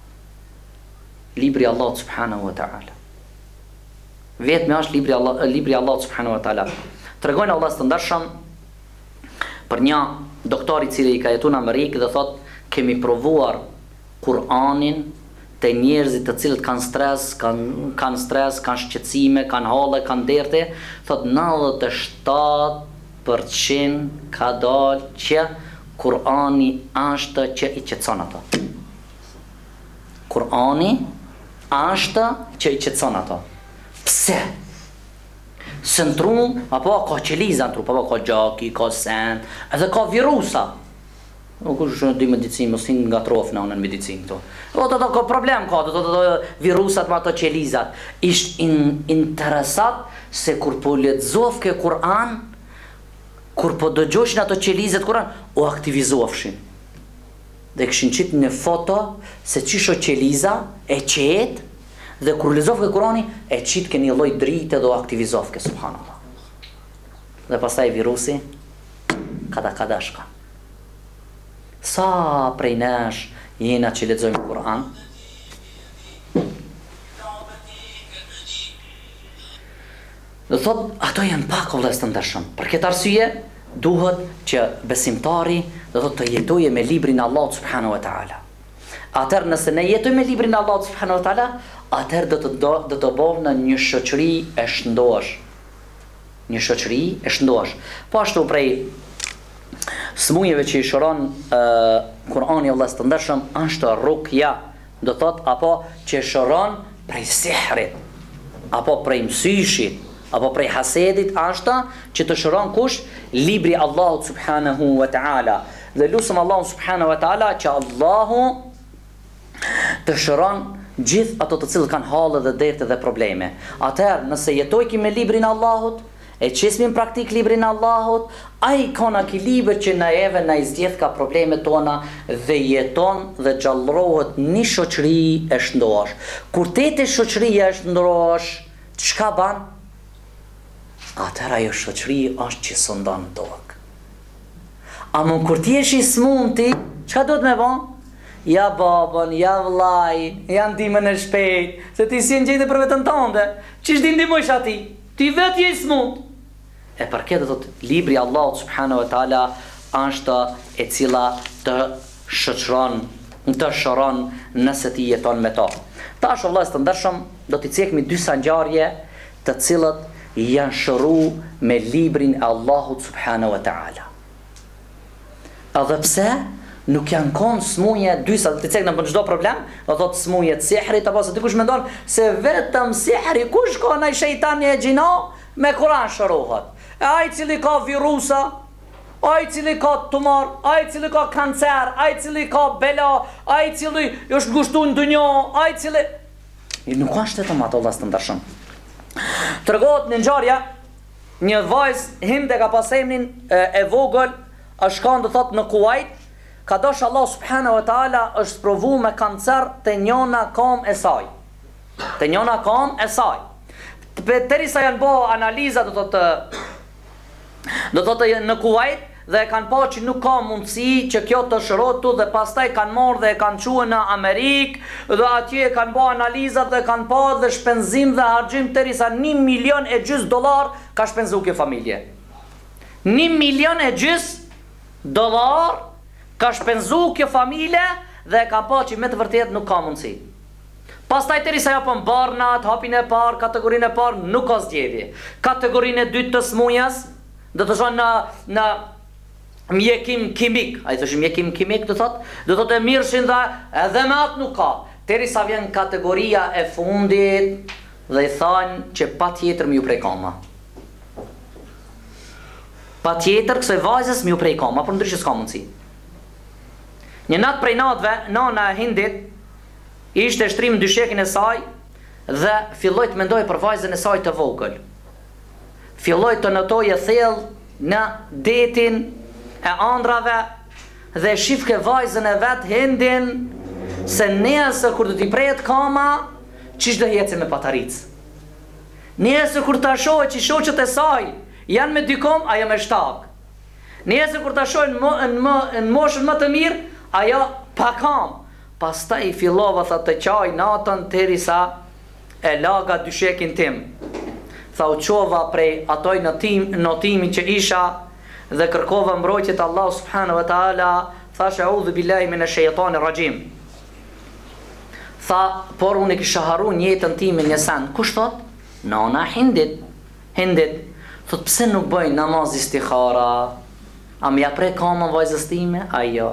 libri Allah subhanahu wa ta'ala. Vetëm është libri Allah subhanahu wa ta'ala. Tregojnë Allah së të ndershëm për një doktor i cili i ka jetuar në Amerikë dhe thot kemi provuar Kur'anin te njerëzit të cilët kanë stres, kanë shqetësime, kanë halle, kanë derte, thot 97% ka dalë që Kur'ani është që i qetëson ato. Kur'ani është që i qetëson ato. Pse? Së në trum, apo ka qeliza në trup, apo ka gjaki, ka send, edhe ka virusa. Nuk është di medicinë, mos hin nga trof në anën medicinë këto. O të ka problem ka, të virusat me ato qelizat. Ishtë interesat se kur po lexofke Kur'an, kur po dëgjoshin ato qelizat Kur'an, o aktivizofshin. Dhe këshin qitë në foto se qisho qeliza e qetë, dhe kur lexofke Kurani e qitë ke një lloj drite dhe o aktivizofke, subhanallah. Dhe pastaj virusi kada shka. Sa prej nesh jena që lexojmë Kur'an? Dhe thot, ato janë pak o vëllezër të ndershëm. Për këtë arsye duhet që besimtari dhe thot të jetojë me librin e Allahut subhanahu wa ta'ala. Atëherë nëse ne jetojmë me librin e Allahut subhanahu wa ta'ala, atëherë do të bëjmë në një shoqëri e shëndosh. Një shoqëri e shëndosh. Po ashtu prej smujeve që i shëron Kur'ani Allah së të ndershëm është rukja, do thot apo që shëron prej sihrit, apo prej mësyshit, apo prej hasedit ashta që të shëron kush? Libri Allahut subhanahu wa ta'ala. Dhe lusëm Allahun subhanahu wa ta'ala që Allahu të shëron gjithë ato të cilët kanë hallë dhe derte dhe probleme. Atëherë, nëse jetojmë me librin e Allahut, e qesmin praktik librin e Allahut, ai ka në ekilibër që na eve na izgjedh ka problemet tona dhe jeton dhe gjallërohet një shoqëri e shëndosh. Kur tete shoqëria e shëndosh, çka ban? Atëherë ajo shoqëri është që sundon tokë. Ama kur ti jesh i smunti, çka do të më bën? Ja babën, ja vllajin, ja ndihmën e shpejt, se ti si në gjejtë për vetën tënde. Çish di ndihmosh ati? Ti vetë je i smut. E për këtë do të libri Allahut subhanahu wa taala është e cila të shoqëron, të shëron nëse ti jeton me to. Tash vëllezër të ndershëm, do t'i cekmi disa ngjarje të cilët janë shëruar me librin e Allahut subhanahu wa taala. Edhe pse nuk janë konë smuje dysa, të cekna për çdo problem, do thotë smuje të sihrit, apo se dikush mendon se vetëm sihri, kush ka ndaj shejtani e gjino, me Kur'an shërohet. E ai cili ka virusa, ai cili ka tumor, ai cili ka kancer, ai cili ka bela, ai cili është ngushtuar në dunjë, ai cili nuk ka shtetëm ato vëllezër të ndershëm. Tregohet në ngjarje një vajzë hinde ka pas emrin e vogël, është shkon do thotë në Kuwait, ka dosh Allah subhanahu wa taala është provu me kancer të njona kom e saj. Të njona kom e saj. Derisa janë bo analiza do thotë në Kuwait dhe kanë pa që nuk ka mundësi që kjo të shërotu dhe pastaj kanë marrë dhe kanë quë në Amerikë dhe atje kanë bo analizat dhe kanë pa dhe shpenzim dhe harxhim derisa $1,5 milion ka shpenzu kjo familje. $1,5 milion ka shpenzu kjo familje dhe ka pa që me të vërtet nuk ka mundësi. Pastaj derisa japën barnat, hapin e parë, kategorinë e parë, nuk ka zgjedhje. Kategorinë e dytë të smunjas, do të thonë në mjekim kimik, ai thoshim mjekim kimik do thotë e mirëshin dhe edhe me atë nuk ka. Derisa vjen kategoria e fundit dhe i thonë që patjetër më ju prej koma. Patjetër kësaj vajzës më ju prej koma, por ndryshe s'ka mundësi. Një natë prej natëve, nana e Hindit ishte shtrim në dyshekin e saj dhe filloi të mendoj për vajzën e saj të vogël. Filloi të notoj e thellë në detin e ëndrave dhe shifke vajzën e vet Hindin se nesër kur do t'i prehet kama, çish do ecë me pataric. Nesër kur ta shohë që shoqët e saj janë me dykom, ajo me shtak. Nesër kur ta shohin në moshën më të mirë, ajo pa kam. Pastaj i fillova tha të qaj natën derisa e laga dyshekin tim. Tha u qova prej atoj notimin që isha dhe kërkova mbrojtjet Allah subhanahu wa taala, thash a'udhu billahi minash shaitanir rajim. Tha, por unë kisha harru jetën time një sen. Kush thot? Nana Hindit. Thot, pse nuk bëj namaz istikhara? A më ja prej kamën vajzës time? Ajo.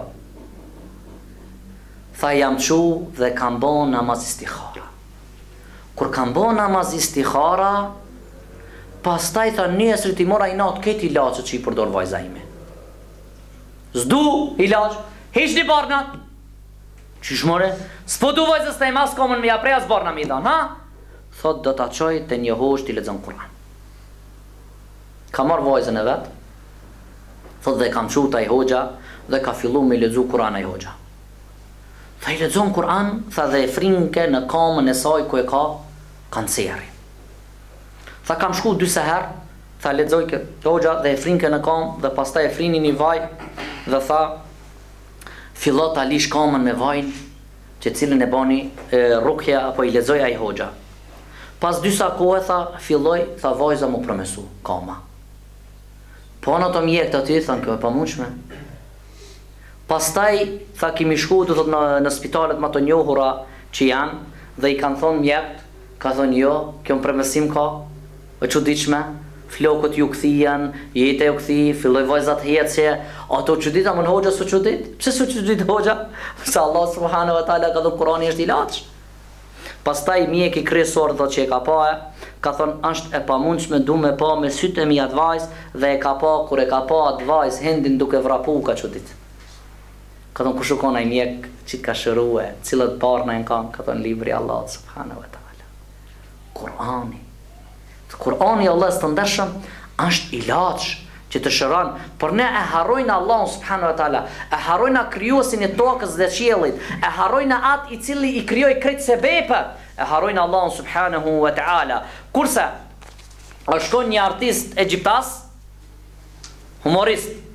Tha, jam qu dhe kam bon namaz istikhara. Kur kam bon namaz istikhara, pastaj tha nesër ti mora i natë këtë ilaçet që i përdor vajza ime. Zdu ilaç, hiç një barnat. Qysh more? S'po du vajzës të mas komën me ja prej as barna mi dan, ha? Thot, do ta qoj të një hoxh t'i lexon Kur'an. Ka marr vajzën e vet. Thot, dhe kam qu taj hoxha dhe ka fillu me lexu Kur'an ai hoxha. Tha i lexon Kur'an, tha dhe e frinke në kamën e saj ku e ka kanceri. Tha kam shku 2 herë, tha lexoj këtë hoxha dhe e frinke në kamë dhe pastaj e frini një vaj dhe tha fillot ta lish kamën me vajin që cilën e bani rukja apo i lexoj ai hoxha. Pas 2 kohë tha filloj, tha vajza mu promesu kama. Po në të mjek të aty, thanë kjo e pamunshme. Pastaj, tha kimi shku të thot në spitalet më të njohura që janë, dhe i kanë thonë mjekt, ka thonë jo, kjo më premesim ka, e çuditshme, flokët ju këthijan, jete ju këthi, filloj vajzat hecje, ato çudit, amën hoxha su çudit? Pse su çudit hoxha? Se Allah subhanahu wa taala ka dhënë Kurani është ilaç. Pastaj mjeki kryesor thotë që e ka pa, ka thonë është e pamundshme, du me pa me sytë e mi atë vajzë dhe e ka pa, kur e ka pa atë vajzë Hindin duke vrapu ka çudit. Ka thonë kushu kona i mjek që ka shërue, cilët parë në kanë, ka thonë libri Allah subhanahu wa ta'ala. Kur'ani. Kur'ani Allah së të ndeshëm është ilaç që të shëron, por ne e harrojnë Allahun subhanahu wa taala, e harrojnë krijuesin e tokës dhe qiellit, e harrojnë atë i cili i krijoi krejt sebepe, e harrojnë Allahun subhanahu wa taala. Kurse shkon një artist egjiptas, humorist,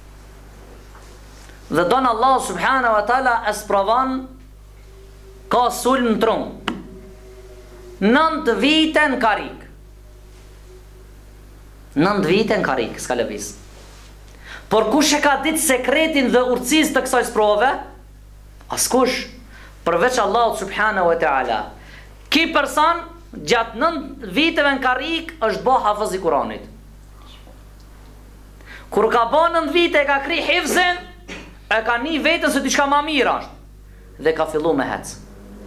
dhe don Allah subhanahu wa taala e sprovon ka sulm në tron. 9 vite në karik. 9 vite në karik, s'ka lëviz. Por kush e ka ditë sekretin dhe urtësisë të kësaj sprove? Askush, përveç Allahut subhanahu wa taala. Ki person gjatë 9 viteve në karik është bo hafëz i Kuranit. Kur ka bo 9 vite e ka kri hifzin, e ka një vetën se diçka ma mirë është. Dhe ka fillu me hec.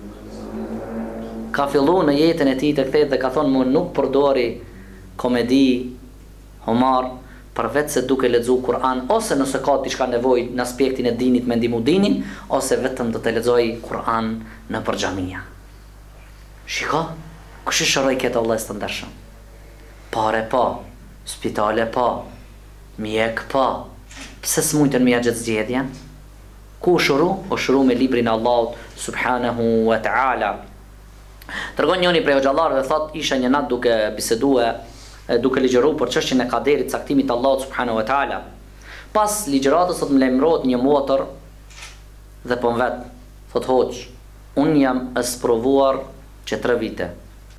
Ka fillu në jetën e tij të kthehet dhe ka thonë mu nuk përdori komedi, humor, përveç se duke lexuar Kur'an, ose nëse ka diçka nevojë në aspektin e dinit me ndihmu dinin, ose vetëm do të lexoj Kur'an në xhamia. Shiko, kush e shëroi këtë Allah të ndershëm? Pare pa, spitale pa, mjek pa. Pse s'mujtën me gjatë zgjedhjen? Ku shuru? O shuru me librin e Allahut subhanahu wa ta'ala. Tregon njëri prej xhallarëve thot isha një natë duke bisedue, duke ligjëruar për çështjen e kaderit, caktimit të Allahut subhanahu wa taala. Pas ligjëratës sot më lajmërohet një motër dhe po vet, thot hoç, un jam e sprovuar që 3 vite.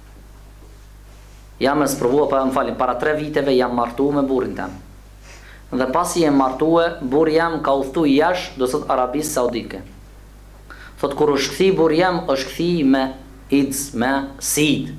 Jam e sprovuar, pa më falni, para 3 viteve jam martuar me burrin tim. Dhe pasi jem martuar, burri jam ka udhëtu jashtë, do thot Arabisë Saudike. Thot kur është kthi burri jam është kthi me idz, me sid.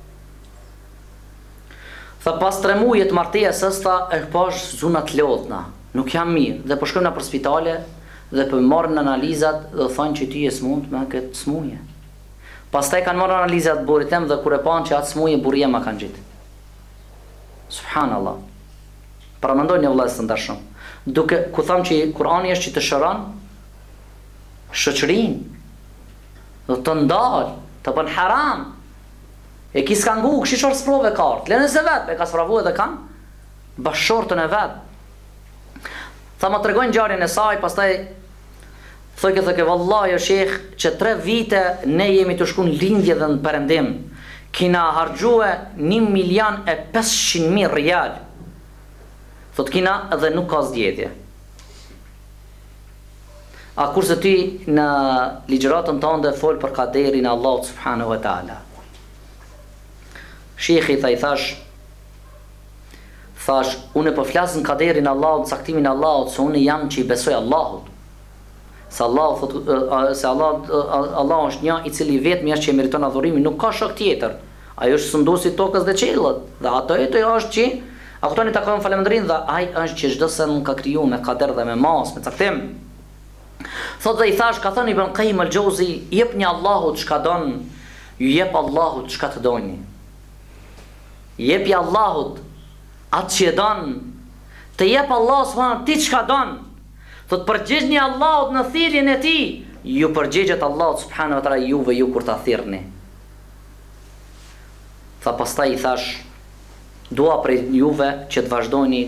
Tha pas 3 muajit martesës, tha e pash zunat lodhna, nuk jam mirë, dhe po shkojmë për spitale dhe po marrin analizat dhe thonë që ti je smund me këtë smundje. Pastaj kanë marrë analizat burrit tim dhe kur e pan që atë smundje burri jam ma kanë gjitë. Subhanallah. Para mendojnë vëllezër të ndershëm. Duke ku tham që Kur'ani është që të shëron shoqërinë, do të ndal, të bën haram. E ki s'ka ngu, kështi qërë sprove kartë, lene se vetë, e ka spravu edhe kanë bashortën e vetë. Tha ma të regojnë gjarën e saj, pastaj thëke, vallahi o shekh, që 3 vite ne jemi të shkun lindje dhe në perëndim, kina hargjue 1.500.000 rial. Thot kina edhe nuk ka zgjedhje. A kurse ty në ligjëratën tënde fol për kaderin e Allahut subhanahu wa taala. Shekhi tha i thash, unë po flas në kaderin e Allahut, caktimin e Allahut, se unë jam që i besoj Allahut. Se Allah është një i cili vetëm është që e meriton adhurimin, nuk ka shok tjetër. Ai është sunduesi tokës dhe qiellit, dhe ato është që a kuptoni takojmë falëndërin dhe ai është që çdo se nuk ka kriju me kader dhe me mas, me caktim. Thot dhe i thash, ka thënë Ibn Qayyim al-Jauzi, jepni Allahut çka don, ju jep Allahut çka të doni. Jepi Allahut atë që e don, të jep Allah subhanahu ti çka don. Thot përgjigjni Allahut në thirrjen e tij, ju përgjigjet Allahut subhanahu wa taala juve ju kur ta thirrni. Tha pastaj i thash, dua prej juve që të vazhdojni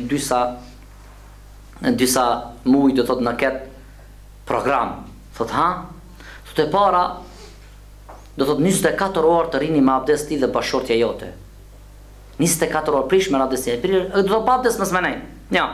disa muaj do thot në këtë program. Thot ha? Thot e para do thot 24 orë të rini me abdes ti dhe bashortja jote. 24 orë prish me abdes ti. Do thot pa abdes mos mënej. Ja.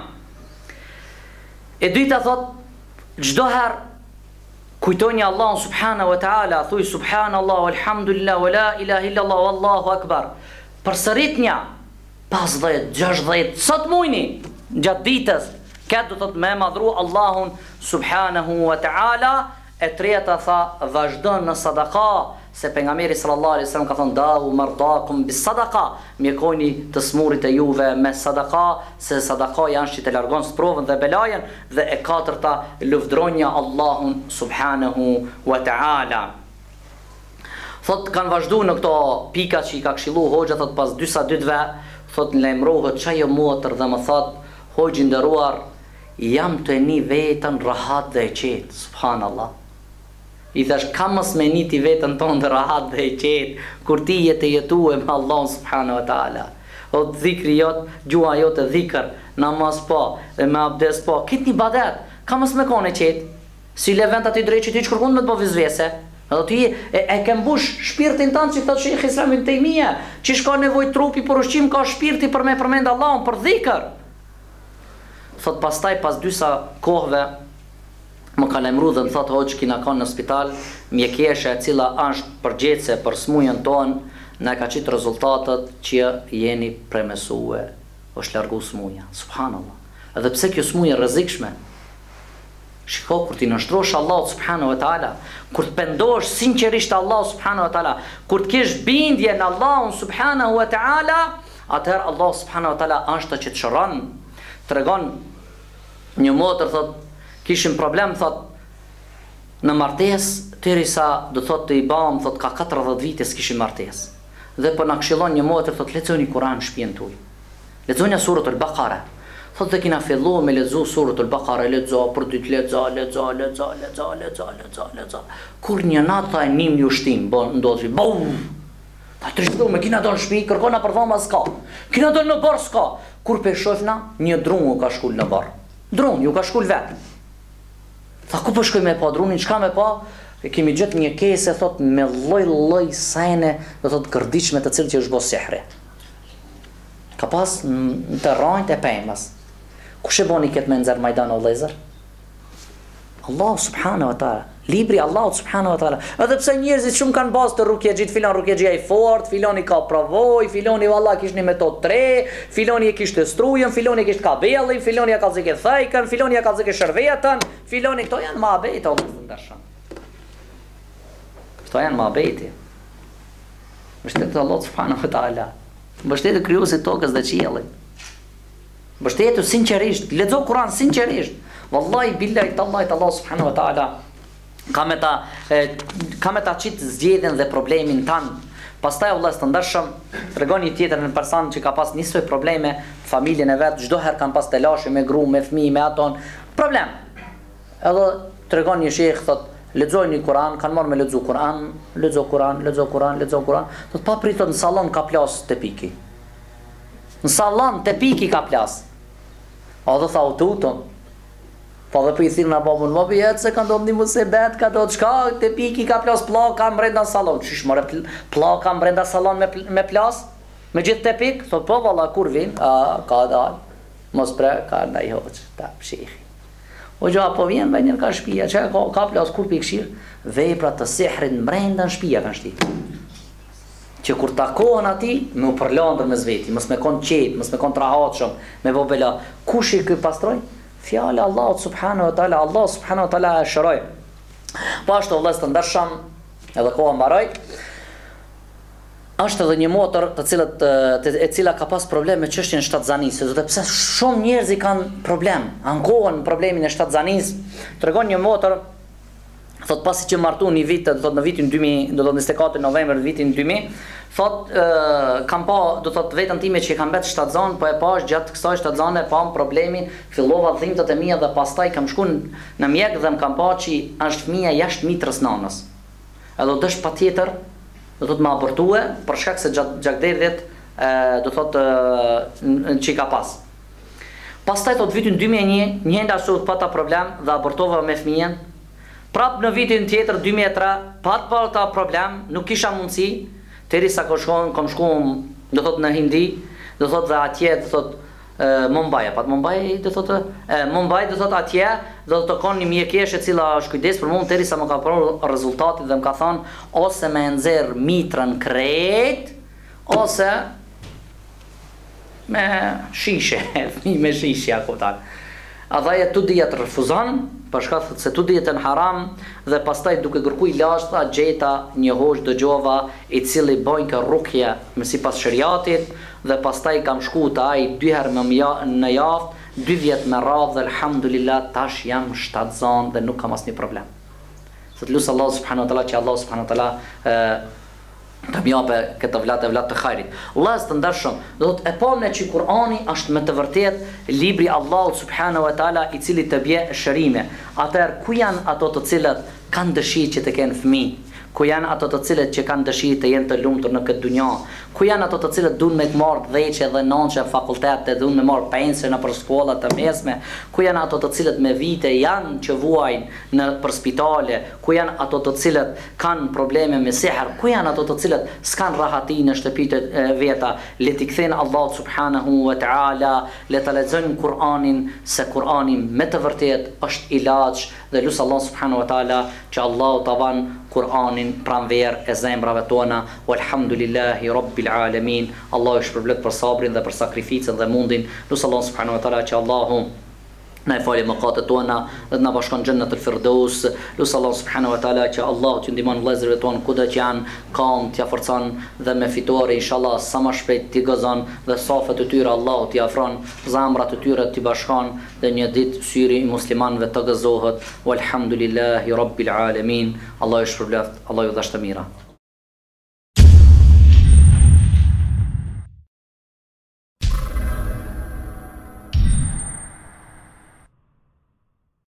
E dyta thot çdo herë kujtoni Allahun subhanahu wa taala, thuaj subhanallahu walhamdulillah wala ilaha illa Allah wallahu akbar. Përsëritnja 50, 60, sot mujni gjatë ditës. Këtë do thot me madhru Allahun subhanahu wa ta'ala. E treta tha vazhdo në sadaka, se pejgamberi sallallahu alaihi wasallam ka thënë dawu mardakum bis sadaka, mjekoni të smurit e juve me sadaka, se sadaka janë që të largon sprovën dhe belajen. Dhe e katërta lufdronja Allahun subhanahu wa ta'ala. Thot kanë vazhdu në këto pika që i ka këshillu hoxha, thot pas dysa dytve, thot lajmërohet çajo motër dhe më thot, hoxhi nderuar, jam të një vetën rahat dhe e qetë, subhanallah. I thash, ka mos me një ti vetën tonë dhe rahat dhe e qetë, kur ti jetë jetue me Allah subhanahu wa ta'ala. O të dhikri jot, gjua jot e dhikër, namaz po, dhe me abdes po, këtë një badet, ka mos me kone qetë, si levent ati drejt që ti që kërkun me të po vizvese. Edhe ti e ke mbush shpirtin tanë që thotë Shejх Islam Ibn Taymija, që shka nevoj trupi për ushqim, ka shpirti për me përmend Allahun, për dhikër. Thot pastaj pas dysa kohëve më ka lajmëruar dhe më thot hoxh kina kanë në spital mjekeshe e cila është përgjithëse për smujën tonë, na ka qitë rezultatet që jeni premesue, është largu smuja. Subhanallah. Edhe pse kjo smujë e rrezikshme, shiko, kur ti nështrosh Allah subhanahu wa ta'ala, kur të pendosh sinqerisht Allah subhanahu wa ta'ala, kur të kesh bindje në Allah subhanahu wa ta'ala, atëherë Allah subhanahu wa ta'ala është që të shëron. Të regon një motër, thot, kishim problem, thot, në martes, tëri sa, do thot të i bam, thot, ka 40 vite s'kishim martes. Dhe për në këshillon një motër, thot, lexoni Kur'an shpien tuj. Lexonja surët al-Baqara. Thot dhe kina fillu me lexu surët al-Baqara, lexo, për dy të lexo. Kur një natë tha e nim një ushtim, ndodhi, bum! Ta të rishtu me kina do në shpi, kërkona për dhoma s'ka. Kina do në barë s'ka. Kur pe shofna, një drun ju ka shkull në barë. Drun, ju ka shkull vetë. Tha, ku për shkoj me pa drunin, qka me pa? E kemi gjët një kese, thot, me loj sajne, do thot, gërdiqme të cilë që është bo sihri. Ka pas në të rajnë e pejmas. Kush e boni këtë me nëzër majdan o lezër? Allah subhanahu wa ta'ala. Libri Allah subhanahu wa ta'ala. Edhe pse njerëzit shumë kanë bazë të rukje gjitë, filon rukje gjia i fort, filoni ka provoj, filoni valla kish një metod 3, filoni e kishtë strujën, filoni e kishtë kabelin, filoni e ka zike thajken, filoni e ka zike shërvetën, filoni këto janë ma abejt, o lezër ndërshëm. Këto janë ma abejti. Mbështetë Allah subhanahu wa ta'ala. Mbështetë krijuesit tokës dhe qiellit. Mbështetu sinqerisht, lexo Kur'an sinqerisht. Wallahi billahi tallahi Allah subhanahu wa ta'ala ka me ta qitë zgjedhjen dhe problemin tanë. Pastaj Allah të ndërshëm, tregon një tjetër në person që ka pas njësoj probleme familjen e vet, çdo herë kanë pas telashe me gru, me fëmijë, me aton, problem. Edhe tregon një shejх thotë, lexojni Kur'an, kanë marrë me lexu Kur'an, lexo Kur'an. Thotë pa pritur në sallon ka plas te piki. Në sallon te piki ka plas. A dhe tha u tutëm. Pa dhe për i thirë në babun, më jetë se ka do një musibet, ka do të shka, te piki ka plas plaka mbrenda salon. Qish mëre plaka mbrenda salon me plas? Me gjithë te pik? Thot po valla kur vin? Ka dal. Mos pre, ka ndaj hoqë, ta pshikhi. O gjo, po vjen me njër ka shpia, që ka plas kur pikshir? Vepra të sihrin mbrenda në shpia kanë shti. Që kur takohen ati, me u përlandër me zveti, mës me kon qetë, mës me kon trahatëshëm, me bobela. Kush i këj pastroj? Fjale Allah subhanahu wa ta'ala, Allah subhanahu wa ta'ala e shëroj. Po ashtë Allah së të ndërshëm, edhe koha mbaroj, është edhe një motër e cila ka pas problem me çështjen e shtatzanisë, dhe pse shumë njerëz i kanë problem, ankohen problemin e shtatzanisë. Tregon një motër, thot pasi që martu një vit, thot në vitin 2000, do thot 24 novembër në vitin 2000, thot kam pa, do thot vetën time që kam bet shtatzan, po e pash gjatë kësaj shtatzane pam problemin, fillova dhimbjet e mia dhe pastaj kam shku në mjek dhe më kam pa që është fëmia jashtë mitrës nanës. Edhe dësh patjetër, do thot më abortue për shkak se gjatë derdhjet do thot që ka pas. Pastaj thot vitin 2001, njënda ashtu pata problem dhe abortova me fëmijën. Prap në vitin tjetër 2003, pat ta problem, nuk kisha mundësi, derisa kam shkuar, do thot në Hindi, do thot dhe atje, do thot Mumbai, do thot atje, do të kanë një mjekeshe e cila është kujdes për mua, derisa më ka pranuar rezultatin dhe më ka thonë ose me nxjerr mitrën krejt, ose me shishe, me shishe akutar. Adhaja tu dhja të refuzon, përshka thët se tu dhja të në haram, dhe pastaj duke kërku i lashta, gjeta një hoxh dëgjova i cili bojnë ka rukje me si pas shëriatit, dhe pastaj kam shku të aj 2 herë në javë, 2 vjetë me radhë dhe alhamdulillah tash jam shtatzan dhe nuk kam asnjë problem. Thët lusë Allah subhanahu wa ta'ala që Allah subhanahu wa ta'ala të mjape këtë vlat të khajrit. Allah të ndershëm, do të e pamë që Kur'ani është me të vërtet libri Allahu subhanahu wa taala i cili të bje shërime. Atëherë ku janë ato të cilët kanë dëshirë që të kenë fëmijë? Ku janë ato të cilët që kanë dëshirë të jenë të lumtur në këtë dunja? Ku janë ato të cilët duan me të marrë dheqe dhe nënçe fakultete, duan me marrë pensë në për shkollat të mesme? Ku janë ato të cilët me vite janë që vuajnë në për spitale? Ku janë ato të cilët kanë probleme me sihr? Ku janë ato të cilët s'kan rahati në shtëpitë veta? Le t'i kthejnë Allah subhanahu wa ta'ala, le ta lexojnë Kur'anin, se Kur'ani me të vërtet është ilaç, dhe lut Allah subhanahu wa ta'ala që Allahu ta van Kur'anin pranver e zemrave tona. Walhamdulillahi rabbil alamin. Allahu shpërblet për sabrin dhe për sakrificën dhe mundin. Lut Allah subhanahu wa ta'ala që Allahu na e falë mëkatet tona dhe na bashkon xhennet el-firdaus. Lut Allah subhanahu wa ta'ala që Allahu t'ju ndihmon vëllezërve tonë kudo që janë, kam t'ia forcon dhe me fitore inshallah sa më shpejt t'i gëzon dhe safat e tyre Allahu t'i afron, zamrat e tyre t'i bashkon dhe një ditë syri i muslimanëve të gëzohet. Walhamdulillahi rabbil alamin. Allahu shpërblet, Allahu ju dhash të mira.